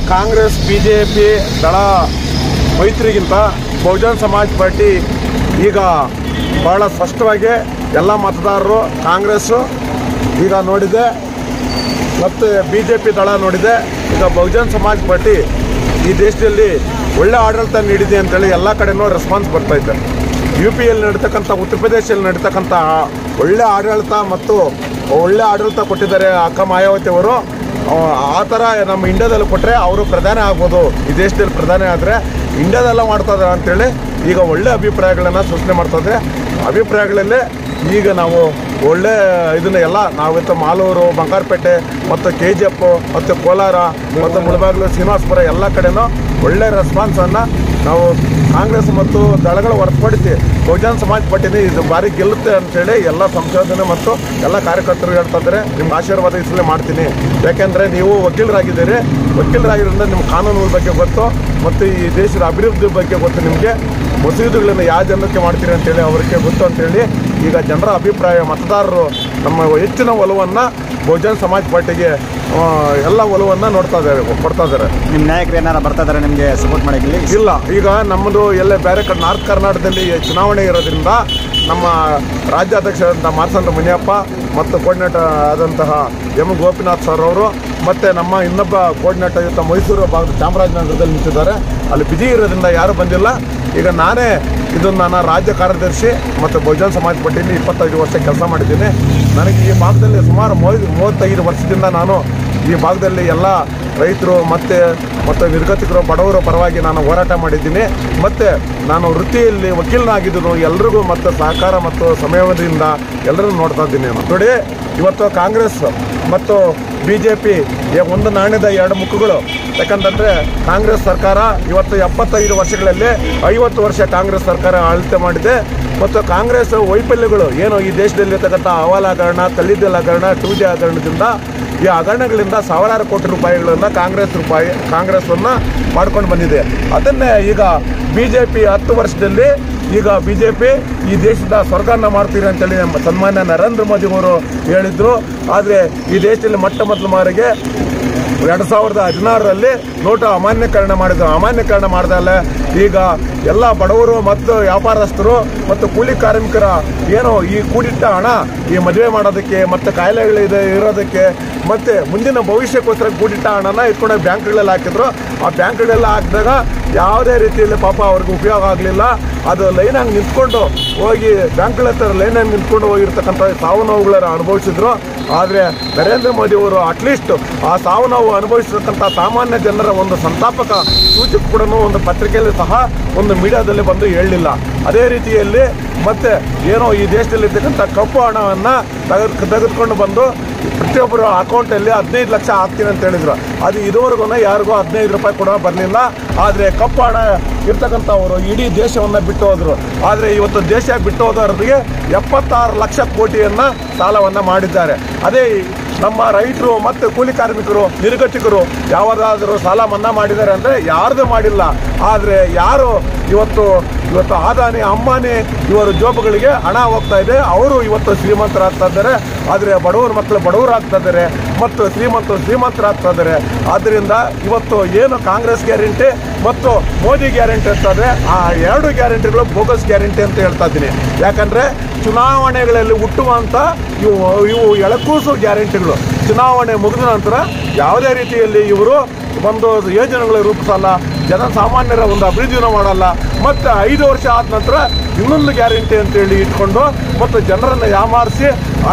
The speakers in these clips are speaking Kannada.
ಕಾಂಗ್ರೆಸ್ ಬಿಜೆಪಿ ದಳ ಮೈತ್ರಿಗಿಂತ ಬಹುಜನ್ ಸಮಾಜ್ ಪಾರ್ಟಿ ಈಗ ಬಹಳ ಸ್ಪಷ್ಟವಾಗಿ ಎಲ್ಲ ಮತದಾರರು ಕಾಂಗ್ರೆಸ್ಸು ಈಗ ನೋಡಿದೆ ಮತ್ತು ಬಿಜೆಪಿ ದಳ ನೋಡಿದೆ. ಈಗ ಬಹುಜನ್ ಸಮಾಜ್ ಪಾರ್ಟಿ ಈ ದೇಶದಲ್ಲಿ ಒಳ್ಳೆ ಆಡಳಿತ ನೀಡಿದೆ ಅಂತೇಳಿ ಎಲ್ಲ ಕಡೆನೂ ರೆಸ್ಪಾನ್ಸ್ ಬರ್ತೈತೆ. UPಯಲ್ಲಿ ನಡೀತಕ್ಕಂಥ ಉತ್ತರ ಪ್ರದೇಶದಲ್ಲಿ ನಡೀತಕ್ಕಂಥ ಒಳ್ಳೆ ಆಡಳಿತ ಮತ್ತು ಒಳ್ಳೆ ಆಡಳಿತ ಕೊಟ್ಟಿದ್ದಾರೆ ಅಕ್ಕ ಮಾಯಾವತಿ ಅವರು. ಆ ಥರ ನಮ್ಮ ಇಂಡಿಯಾದಲ್ಲಿ ಕೊಟ್ಟರೆ ಅವರು ಪ್ರಧಾನಿ ಆಗ್ಬೋದು. ಈ ದೇಶದಲ್ಲಿ ಪ್ರಧಾನಿ ಆದರೆ ಇಂಡಿಯಾದೆಲ್ಲ ಮಾಡ್ತಾಯಿದ್ದಾರೆ ಅಂಥೇಳಿ ಈಗ ಒಳ್ಳೆ ಅಭಿಪ್ರಾಯಗಳನ್ನು ಸೂಚನೆ ಮಾಡ್ತಾಯಿದ್ದಾರೆ. ಅಭಿಪ್ರಾಯಗಳಲ್ಲಿ ಈಗ ನಾವು ಒಳ್ಳೆ ಇದನ್ನ ಎಲ್ಲ ನಾವಿತ್ತು ಮಾಲೂರು, ಬಂಗಾರಪೇಟೆ ಮತ್ತು KGF ಮತ್ತು ಕೋಲಾರ ಮತ್ತು ಮುಳಬಾಗಿಲು, ಶ್ರೀನಿವಾಸಪುರ ಎಲ್ಲ ಕಡೆನೂ ಒಳ್ಳೆ ರೆಸ್ಪಾನ್ಸನ್ನು ನಾವು ಕಾಂಗ್ರೆಸ್ ಮತ್ತು ದಳಗಳು ಹೊರತುಪಡಿಸಿ ಬಹುಜನ್ ಸಮಾಜ್ ಪಾರ್ಟಿನೇ ಇದು ಬಾರಿ ಗೆಲ್ಲುತ್ತೆ ಅಂತೇಳಿ ಎಲ್ಲ ಸಂಶೋಧನೆ ಮತ್ತು ಎಲ್ಲ ಕಾರ್ಯಕರ್ತರು ಹೇಳ್ತಾ ಇದ್ದಾರೆ. ನಿಮ್ಗೆ ಆಶೀರ್ವಾದ ಇಸಲೇ ಮಾಡ್ತೀನಿ. ಯಾಕೆಂದರೆ ನೀವು ವಕೀಲರಾಗಿದ್ದೀರಿ. ವಕೀಲರಾಗಿರೋದ್ರಿಂದ ನಿಮ್ಮ ಕಾನೂನುಗಳ ಬಗ್ಗೆ ಗೊತ್ತು ಮತ್ತು ಈ ದೇಶದ ಅಭಿವೃದ್ಧಿ ಬಗ್ಗೆ ಗೊತ್ತು. ನಿಮಗೆ ಮಸೀದಿಗಳನ್ನು ಯಾವ ಜನಕ್ಕೆ ಮಾಡ್ತೀರಿ ಅಂತೇಳಿ ಅವರಿಗೆ ಗೊತ್ತು ಅಂತೇಳಿ ಈಗ ಜನರ ಅಭಿಪ್ರಾಯ, ಮತದಾರರು ನಮ್ಮ ಹೆಚ್ಚಿನ ಒಲವನ್ನು ಬಹುಜನ್ ಸಮಾಜ್ ಪಾರ್ಟಿಗೆ ಎಲ್ಲ ಒಲವನ್ನು ಕೊಡ್ತಾ ಇದ್ದಾರೆ. ನಿಮ್ಮ ನಾಯಕರು ಏನಾರು ಬರ್ತಾ ಇದ್ದಾರೆ ನಿಮಗೆ ಸಪೋರ್ಟ್ ಮಾಡೋಕ್ಕೆ? ಇಲ್ಲ, ಈಗ ನಮ್ಮದು ಎಲ್ಲ ಬೇರೆ ಕಡೆ ನಾರ್ತ್ ಕರ್ನಾಟಕದಲ್ಲಿ ಚುನಾವಣೆ ಇರೋದ್ರಿಂದ ನಮ್ಮ ರಾಜ್ಯಾಧ್ಯಕ್ಷರಾದಂಥ ಮಾರ್ಸಂದ್ರ ಮುನಿಯಪ್ಪ ಮತ್ತು ಕೋರ್ಡಿನೇಟರ್ ಆದಂತಹ M. ಗೋಪಿನಾಥ್ ಸರ್ ಅವರು ಮತ್ತು ನಮ್ಮ ಇನ್ನೊಬ್ಬ ಕೋರ್ಡಿನೇಟರ್ ಇದ್ದ ಮೈಸೂರು ಭಾಗದ ಚಾಮರಾಜನಗರದಲ್ಲಿ ನಿಂತಿದ್ದಾರೆ. ಅಲ್ಲಿ ಬಿಜಿ ಇರೋದ್ರಿಂದ ಯಾರೂ ಬಂದಿಲ್ಲ. ಈಗ ನಾನೇ ನಾನು ರಾಜ್ಯ ಕಾರ್ಯದರ್ಶಿ ಮತ್ತು ಬಹುಜನ್ ಸಮಾಜ್ ಪಾರ್ಟಿಯಲ್ಲಿ 25 ವರ್ಷ ಕೆಲಸ ಮಾಡಿದ್ದೀನಿ. ನನಗೆ ಈ ಭಾಗದಲ್ಲಿ ಸುಮಾರು 35 ವರ್ಷದಿಂದ ನಾನು ಈ ಭಾಗದಲ್ಲಿ ಎಲ್ಲ ರೈತರು ಮತ್ತು ನಿರ್ಗತಿಕರು, ಬಡವರ ಪರವಾಗಿ ನಾನು ಹೋರಾಟ ಮಾಡಿದ್ದೀನಿ. ಮತ್ತು ನಾನು ವೃತ್ತಿಯಲ್ಲಿ ವಕೀಲನಾಗಿದ್ದು ಎಲ್ರಿಗೂ ಮತ್ತು ಸಹಕಾರ ಮತ್ತು ಸಮಯದಿಂದ ಎಲ್ಲರೂ ನೋಡ್ತಾ ಇದ್ದೀನಿ. ನೋಡಿ, ಇವತ್ತು ಕಾಂಗ್ರೆಸ್ ಮತ್ತು BJP ಒಂದು ನಾಣ್ಯದ ಎರಡು ಮುಖಗಳು. ಯಾಕಂತಂದರೆ ಕಾಂಗ್ರೆಸ್ ಸರ್ಕಾರ ಇವತ್ತು 75 ವರ್ಷಗಳಲ್ಲಿ 50 ವರ್ಷ ಕಾಂಗ್ರೆಸ್ ಸರ್ಕಾರ ಆಡಳಿತ ಮಾಡಿದೆ. ಮತ್ತು ಕಾಂಗ್ರೆಸ್ ವೈಫಲ್ಯಗಳು ಏನು ಈ ದೇಶದಲ್ಲಿರ್ತಕ್ಕಂಥ ಹವಾಲ ಹಗರಣ, ಕಲ್ಲಿದ್ದಲು ಹಗರಣ, 2G ಹಗರಣದಿಂದ ಈ ಹಗರಣಗಳಿಂದ ಸಾವಿರಾರು ಕೋಟಿ ರೂಪಾಯಿಗಳನ್ನು ಕಾಂಗ್ರೆಸ್ಸನ್ನು ಮಾಡ್ಕೊಂಡು ಬಂದಿದೆ. ಅದನ್ನೇ ಈಗ BJP 10 ವರ್ಷದಲ್ಲಿ ಈಗ BJP ಈ ದೇಶದ ಸ್ವರ್ಗನ ಮಾಡ್ತೀರಿ ಅಂತೇಳಿ ನಮ್ಮ ಸನ್ಮಾನ್ಯ ನರೇಂದ್ರ ಮೋದಿ ಅವರು ಹೇಳಿದರು. ಆದರೆ ಈ ದೇಶದಲ್ಲಿ ಮೊದಲ ಬಾರಿಗೆ 2016ರಲ್ಲಿ ನೋಟು ಅಮಾನ್ಯೀಕರಣ ಮಾಡ್ದಲ್ಲ ಈಗ ಎಲ್ಲ ಬಡವರು ಮತ್ತು ವ್ಯಾಪಾರಸ್ಥರು ಮತ್ತು ಕೂಲಿ ಕಾರ್ಮಿಕರ ಏನು ಈ ಕೂಡಿಟ್ಟ ಹಣ ಈ ಮದುವೆ ಮಾಡೋದಕ್ಕೆ ಮತ್ತು ಕಾಯಿಲೆಗಳಿದೆ ಇರೋದಕ್ಕೆ ಮತ್ತು ಮುಂದಿನ ಭವಿಷ್ಯಕ್ಕೋಸ್ಕರ ಕೂಡಿಟ್ಟ ಹಣನ ಇಟ್ಕೊಂಡು ಬ್ಯಾಂಕ್ಗಳಲ್ಲಿ ಹಾಕಿದ್ರು. ಆ ಬ್ಯಾಂಕ್ಗಳೆಲ್ಲ ಹಾಕಿದಾಗ ಯಾವುದೇ ರೀತಿಯಲ್ಲಿ ಪಾಪ ಅವ್ರಿಗೆ ಉಪಯೋಗ ಆಗಲಿಲ್ಲ. ಅದು ಲೈನಾಗಿ ನಿಂತ್ಕೊಂಡು ಹೋಗಿ ಬ್ಯಾಂಕ್ಗಳ ಹತ್ರ ಲೈನಾಗಿ ನಿಂತ್ಕೊಂಡು ಹೋಗಿರ್ತಕ್ಕಂಥ ಸಾವು ನೋವುಗಳನ್ನು ಅನುಭವಿಸಿದ್ರು. ಆದರೆ ನರೇಂದ್ರ ಮೋದಿ ಅವರು ಅಟ್ಲೀಸ್ಟ್ ಆ ಸಾವು ನೋವು ಅನುಭವಿಸಿರ್ತಕ್ಕಂಥ ಸಾಮಾನ್ಯ ಜನರ ಒಂದು ಸಂತಾಪಕ ಸೂಚಕ ಕೂಡ ಒಂದು ಪತ್ರಿಕೆಯಲ್ಲಿ ಸಹ ಒಂದು ಮೀಡಿಯಾದಲ್ಲಿ ಬಂದು ಹೇಳಲಿಲ್ಲ. ಅದೇ ರೀತಿಯಲ್ಲಿ ಮತ್ತೆ ಏನೋ ಈ ದೇಶದಲ್ಲಿರ್ತಕ್ಕಂಥ ಕಪ್ಪು ಹಣವನ್ನು ತೆಗೆದುಕೊಂಡು ಬಂದು ಪ್ರತಿಯೊಬ್ಬರ ಅಕೌಂಟಲ್ಲಿ 15 ಲಕ್ಷ ಹಾಕ್ತೀನಿ ಅಂತ ಹೇಳಿದ್ರು. ಅದು ಇದುವರೆಗೂ ಯಾರಿಗೂ 15 ರೂಪಾಯಿ ಕೂಡ ಬರಲಿಲ್ಲ. ಆದರೆ ಕಪ್ಪು ಹಣ ಇರ್ತಕ್ಕಂಥವರು ಇಡೀ ದೇಶವನ್ನು ಬಿಟ್ಟು ಹೋದರು. ಆದರೆ ಇವತ್ತು ದೇಶ ಬಿಟ್ಟು ಹೋದವರಿಗೆ 76 ಲಕ್ಷ ಕೋಟಿಯನ್ನು ಸಾಲವನ್ನು ಮಾಡಿದ್ದಾರೆ. ಅದೇ ನಮ್ಮ ರೈತರು ಮತ್ತು ಕೂಲಿ ಕಾರ್ಮಿಕರು, ನಿರ್ಗತಿಕರು ಯಾವುದಾದರೂ ಸಾಲ ಮನ್ನಾ ಮಾಡಿದ್ದಾರೆ ಅಂದರೆ ಯಾರ್ದು ಮಾಡಿಲ್ಲ. ಆದರೆ ಯಾರು ಇವತ್ತು ಅದಾನಿ, ಅಂಬಾನಿ ಇವರ ಜೋಬುಗಳಿಗೆ ಹಣ ಹೋಗ್ತಾ ಇದೆ, ಅವರು ಇವತ್ತು ಶ್ರೀಮಂತರಾಗ್ತಾ ಇದ್ದಾರೆ. ಆದರೆ ಬಡವರ ಮಕ್ಕಳು ಬಡವರಾಗ್ತಾ ಇದ್ದಾರೆ ಮತ್ತು ಶ್ರೀಮಂತರಾಗ್ತಾ ಇದ್ದಾರೆ. ಆದ್ದರಿಂದ ಇವತ್ತು ಏನು ಕಾಂಗ್ರೆಸ್ ಗ್ಯಾರಂಟಿ ಮತ್ತು ಮೋದಿ ಗ್ಯಾರಂಟಿ ಇರ್ತದೆ, ಆ ಎರಡು ಗ್ಯಾರಂಟಿಗಳು ಬೋಗಸ್ ಗ್ಯಾರಂಟಿ ಅಂತ ಹೇಳ್ತಾ ಇದ್ದೀನಿ. ಯಾಕಂದರೆ ಚುನಾವಣೆಗಳಲ್ಲಿ ಹುಟ್ಟುವಂಥ ಇವು ಎಳಕೂಸು ಗ್ಯಾರಂಟಿಗಳು. ಚುನಾವಣೆ ಮುಗಿದ ನಂತರ ಯಾವುದೇ ರೀತಿಯಲ್ಲಿ ಇವರು ಒಂದು ಯೋಜನೆಗಳು ರೂಪಿಸಲ್ಲ, ಜನಸಾಮಾನ್ಯರ ಒಂದು ಅಭಿವೃದ್ಧಿಯನ್ನು ಮಾಡಲ್ಲ. ಮತ್ತು 5 ವರ್ಷ ಆದ ನಂತರ ಇನ್ನೊಂದು ಗ್ಯಾರಂಟಿ ಅಂತೇಳಿ ಇಟ್ಕೊಂಡು ಮತ್ತು ಜನರನ್ನು ಯಾಮಾರಿಸಿ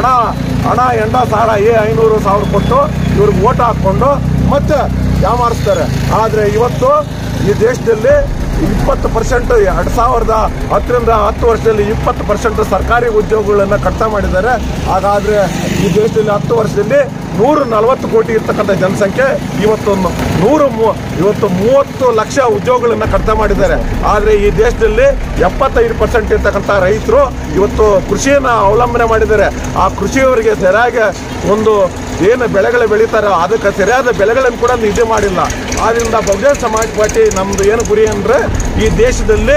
ಹಣ ಎಂಡ ಸಾಲ 500,000 ಕೊಟ್ಟು ಇವ್ರಿಗೆ ಓಟ್ ಹಾಕ್ಕೊಂಡು ಮತ್ತೆ ಯಾಮಾರಿಸ್ತಾರೆ. ಆದರೆ ಇವತ್ತು ಈ ದೇಶದಲ್ಲಿ 20% 2010ರಿಂದ 10 ವರ್ಷದಲ್ಲಿ 20% ಸರ್ಕಾರಿ ಉದ್ಯೋಗಗಳನ್ನು ಕಡಿತ ಮಾಡಿದ್ದಾರೆ. ಹಾಗಾದರೆ ಈ ದೇಶದಲ್ಲಿ 10 ವರ್ಷದಲ್ಲಿ 140 ಕೋಟಿ ಇರ್ತಕ್ಕಂಥ ಜನಸಂಖ್ಯೆ ಇವತ್ತು 30 ಲಕ್ಷ ಉದ್ಯೋಗಗಳನ್ನು ಕಡಿತ ಮಾಡಿದ್ದಾರೆ. ಆದರೆ ಈ ದೇಶದಲ್ಲಿ 75% ಇರ್ತಕ್ಕಂಥ ರೈತರು ಇವತ್ತು ಕೃಷಿಯನ್ನು ಅವಲಂಬನೆ ಮಾಡಿದ್ದಾರೆ. ಆ ಕೃಷಿಯವರಿಗೆ ಸರಿಯಾಗಿ ಒಂದು ಏನು ಬೆಳೆಗಳು ಬೆಳೀತಾರೋ ಅದಕ್ಕೆ ಸರಿಯಾದ ಬೆಲೆಗಳನ್ನು ಕೂಡ ನಿಗದಿ ಮಾಡಿಲ್ಲ. ಆದ್ದರಿಂದ ಬಹುಜನ್ ಸಮಾಜ್ ಪಾರ್ಟಿ ನಮ್ಮದು ಏನು ಗುರಿ ಅಂದರೆ ಈ ದೇಶದಲ್ಲಿ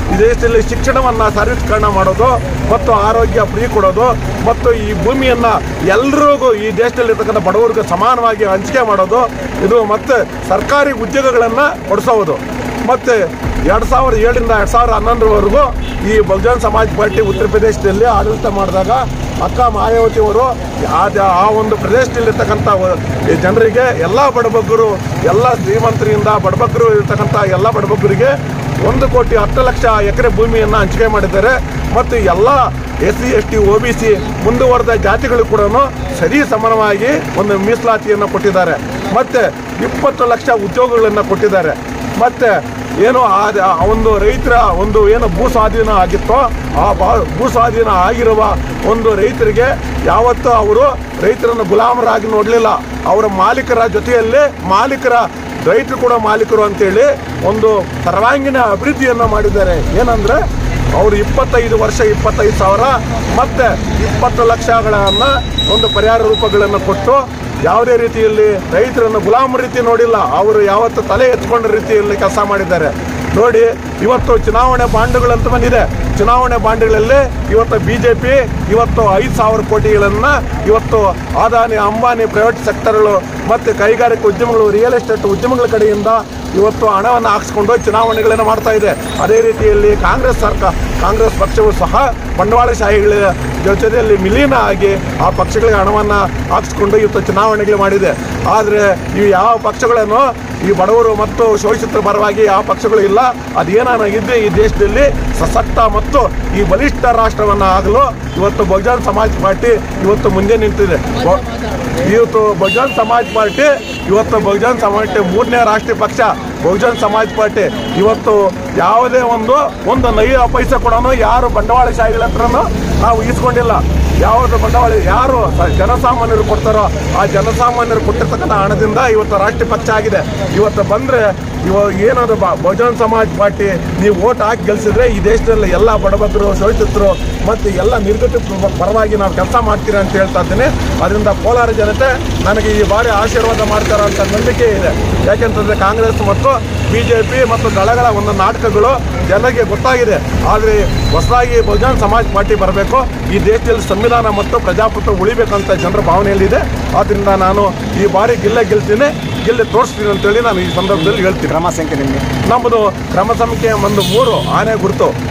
ಈ ದೇಶದಲ್ಲಿ ಶಿಕ್ಷಣವನ್ನು ಸರ್ವೀಕರಣ ಮಾಡೋದು ಮತ್ತು ಆರೋಗ್ಯ ಫ್ರೀ ಕೊಡೋದು ಮತ್ತು ಈ ಭೂಮಿಯನ್ನು ಎಲ್ರಿಗೂ ಈ ದೇಶದಲ್ಲಿರ್ತಕ್ಕಂಥ ಬಡವರಿಗೆ ಸಮಾನವಾಗಿ ಹಂಚಿಕೆ ಮಾಡೋದು ಇದು ಮತ್ತು ಸರ್ಕಾರಿ ಉದ್ಯೋಗಗಳನ್ನು ಕೊಡಿಸೋದು ಮತ್ತು 2007ರಿಂದ 2011ರವರೆಗೂ ಈ ಬಹುಜನ್ ಸಮಾಜ್ ಪಾರ್ಟಿ ಉತ್ತರ ಪ್ರದೇಶದಲ್ಲಿ ಆಡಳಿತ ಮಾಡಿದಾಗ ಅಕ್ಕ ಮಾಯಾವತಿಯವರು ಆ ಒಂದು ಪ್ರದೇಶದಲ್ಲಿರ್ತಕ್ಕಂಥ ಜನರಿಗೆ ಎಲ್ಲ ಬಡಬಗ್ಗರು ಎಲ್ಲ ಶ್ರೀಮಂತರಿಂದ ಬಡಬಗ್ಗರು ಇರ್ತಕ್ಕಂಥ ಎಲ್ಲ ಬಡಬಗ್ಗರಿಗೆ 1,10,00,000 ಎಕರೆ ಭೂಮಿಯನ್ನು ಹಂಚಿಕೆ ಮಾಡಿದ್ದಾರೆ ಮತ್ತು ಎಲ್ಲ SC ST OBC ಮುಂದುವರೆದ ಜಾತಿಗಳು ಕೂಡ ಸರಿ ಸಮಾನವಾಗಿ ಒಂದು ಮೀಸಲಾತಿಯನ್ನು ಕೊಟ್ಟಿದ್ದಾರೆ ಮತ್ತು 20 ಲಕ್ಷ ಉದ್ಯೋಗಗಳನ್ನು ಕೊಟ್ಟಿದ್ದಾರೆ ಮತ್ತು ಏನು ಒಂದು ರೈತರ ಒಂದು ಏನು ಭೂ ಸ್ವಾಧೀನ ಆಗಿತ್ತೋ ಆ ಭೂ ಸ್ವಾಧೀನ ಆಗಿರುವ ಒಂದು ರೈತರಿಗೆ ಯಾವತ್ತೂ ಅವರು ರೈತರನ್ನು ಗುಲಾಮರಾಗಿ ನೋಡಲಿಲ್ಲ. ಅವರ ಮಾಲೀಕರ ಜೊತೆಯಲ್ಲಿ ರೈತರು ಕೂಡ ಮಾಲೀಕರು ಅಂತೇಳಿ ಒಂದು ಸರ್ವಾಂಗೀಣ ಅಭಿವೃದ್ಧಿಯನ್ನು ಮಾಡಿದ್ದಾರೆ. ಏನಂದರೆ ಅವರು 25 ವರ್ಷ 25,000 ಮತ್ತು 20 ಲಕ್ಷಗಳನ್ನು ಒಂದು ಪರಿಹಾರ ರೂಪಗಳನ್ನು ಕೊಟ್ಟು ಯಾವುದೇ ರೀತಿಯಲ್ಲಿ ರೈತರನ್ನು ಗುಲಾಮ ರೀತಿ ನೋಡಿಲ್ಲ. ಅವರು ಯಾವತ್ತು ತಲೆ ಎತ್ಕೊಂಡ ರೀತಿಯಲ್ಲಿ ಕೆಲಸ ಮಾಡಿದ್ದಾರೆ. ನೋಡಿ, ಇವತ್ತು ಚುನಾವಣೆ ಬಾಂಡ್ಗಳಂತ ಬಂದಿದೆ. ಚುನಾವಣೆ ಬಾಂಡ್ಗಳಲ್ಲಿ ಇವತ್ತು BJP ಇವತ್ತು 5,000 ಕೋಟಿಗಳನ್ನು ಇವತ್ತು ಅದಾನಿ ಅಂಬಾನಿ ಪ್ರೈವೇಟ್ ಸೆಕ್ಟರ್ಗಳು ಮತ್ತು ಕೈಗಾರಿಕಾ ಉದ್ಯಮಗಳು ರಿಯಲ್ ಎಸ್ಟೇಟ್ ಉದ್ಯಮಗಳ ಕಡೆಯಿಂದ ಇವತ್ತು ಹಣವನ್ನು ಹಾಕಿಸ್ಕೊಂಡು ಚುನಾವಣೆಗಳನ್ನು ಮಾಡ್ತಾ ಇದೆ. ಅದೇ ರೀತಿಯಲ್ಲಿ ಕಾಂಗ್ರೆಸ್ ಪಕ್ಷವು ಸಹ ಬಂಡವಾಳಶಾಹಿಗಳ ಜೊತೆಯಲ್ಲಿ ವಿಲೀನ ಆಗಿ ಆ ಪಕ್ಷಗಳಿಗೆ ಹಣವನ್ನು ಹಾಕಿಸ್ಕೊಂಡು ಇವತ್ತು ಚುನಾವಣೆಗಳು ಮಾಡಿದೆ. ಆದರೆ ಇವು ಯಾವ ಪಕ್ಷಗಳನ್ನು ಈ ಬಡವರು ಮತ್ತು ಶೋಷಿತರ ಪರವಾಗಿ ಯಾವ ಪಕ್ಷಗಳು ಇಲ್ಲ. ಅದೇನಾಗಿದೆ ಈ ದೇಶದಲ್ಲಿ ಸಶಕ್ತ ಮತ್ತು ಈ ಬಲಿಷ್ಠ ರಾಷ್ಟ್ರವನ್ನು ಆಗಲು ಇವತ್ತು ಬಹುಜನ್ ಸಮಾಜ್ ಪಾರ್ಟಿ ಇವತ್ತು ಮುಂದೆ ನಿಂತಿದೆ. ಇವತ್ತು ಬಹುಜನ್ ಸಮಾಜ್ ಪಾರ್ಟಿ 3ನೇ ರಾಷ್ಟ್ರೀಯ ಪಕ್ಷ. ಬಹುಜನ್ ಸಮಾಜ್ ಪಾರ್ಟಿ ಇವತ್ತು ಯಾವುದೇ ಒಂದು ನೈಯ ಪೈಸೆ ಕೂಡ ಯಾರು ಬಂಡವಾಳಶಾಹಿಗಳ ಹತ್ರನೂ ನಾವು ಈಸ್ಕೊಂಡಿಲ್ಲ. ಯಾವುದು ಬಂಡವಾಳ ಯಾರು ಜನಸಾಮಾನ್ಯರು ಕೊಡ್ತಾರೋ ಆ ಜನಸಾಮಾನ್ಯರು ಕೊಟ್ಟಿರ್ತಕ್ಕಂಥ ಹಣದಿಂದ ಇವತ್ತು ರಾಷ್ಟ್ರೀಯ ಪಕ್ಷ ಆಗಿದೆ. ಇವತ್ತು ಬಂದರೆ ಏನದು ಬಹುಜನ್ ಸಮಾಜ್ ಪಾರ್ಟಿ ನೀವು ಓಟ್ ಹಾಕಿ ಗೆಲ್ಸಿದ್ರೆ ಈ ದೇಶದಲ್ಲಿ ಎಲ್ಲ ಬಡಬಗ್ಗರು ಶೋಷಿತರು ಮತ್ತು ಎಲ್ಲ ನಿರ್ಗತಿಕ ಪರವಾಗಿ ನಾವು ಕೆಲಸ ಮಾಡ್ತೀರಾ ಅಂತ ಹೇಳ್ತಾ ಇದ್ದೀನಿ. ಅದರಿಂದ ಕೋಲಾರ ಜನತೆ ನನಗೆ ಈ ಬಾರಿ ಆಶೀರ್ವಾದ ಮಾಡ್ತಾರೆ ಅಂತ ನಂಬಿಕೆ ಇದೆ. ಯಾಕೆಂತಂದರೆ ಕಾಂಗ್ರೆಸ್ ಮತ್ತು BJP ಮತ್ತು ದಳಗಳ ಒಂದು ನಾಟಕಗಳು ಜನರಿಗೆ ಗೊತ್ತಾಗಿದೆ. ಆದರೆ ಹೊಸದಾಗಿ ಬಹುಜನ್ ಸಮಾಜ್ ಪಾರ್ಟಿ ಬರಬೇಕು. ಈ ದೇಶದಲ್ಲಿ ಸಂವಿಧಾನ ಮತ್ತು ಪ್ರಜಾಪ್ರಭುತ್ವ ಉಳಿಬೇಕಂತ ಜನರ ಭಾವನೆಯಲ್ಲಿದೆ. ಆದ್ದರಿಂದ ನಾನು ಈ ಬಾರಿ ಗೆಲ್ತೀನಿ, ತೋರಿಸ್ತೀನಿ ಅಂತೇಳಿ ನಾನು ಈ ಸಂದರ್ಭದಲ್ಲಿ ಹೇಳ್ತೀನಿ. ಕ್ರಮ ಸಂಖ್ಯೆ ನಿಮಗೆ? ನಮ್ಮದು ಕ್ರಮ ಸಂಖ್ಯೆ 3 ಆನೆ ಗುರುತು.